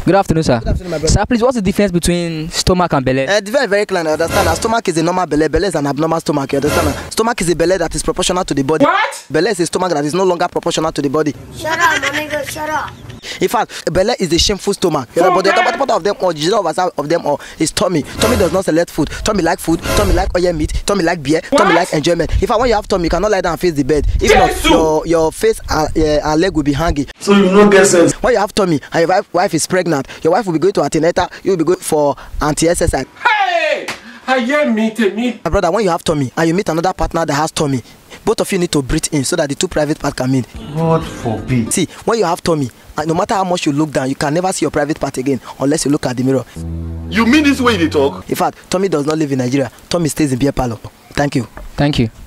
Good afternoon, sir. Good afternoon, my brother. Sir, please, what's the difference between stomach and belly? Very, very clear. I understand. A stomach is a normal belly. Belly is an abnormal stomach. You understand? Stomach is a belly that is proportional to the body. What? Belly is a stomach that is no longer proportional to the body. Shut up, my nigga, shut up. In fact, belly is a shameful stomach. But the top of them all, the general of them all is tummy. Tummy does not select food. Tummy like food. Tummy like oil meat. Tummy like beer. Tummy like enjoyment. In fact, when you have tummy, you cannot lie down and face the bed. If not, your face and leg will be hanging. So you no get sense. When you have tummy and your wife is pregnant, your wife will be going to antenatal. You will be going for anti-SSI. Hey! I hear me. My brother, when you have tummy and you meet another partner that has tummy, both of you need to breathe in so that the two private parts can meet. God forbid. See, when you have tummy, and no matter how much you look down, you can never see your private part again unless you look at the mirror. You mean this way they talk? In fact, Tommy does not live in Nigeria. Tommy stays in beer parlor. Thank you. Thank you.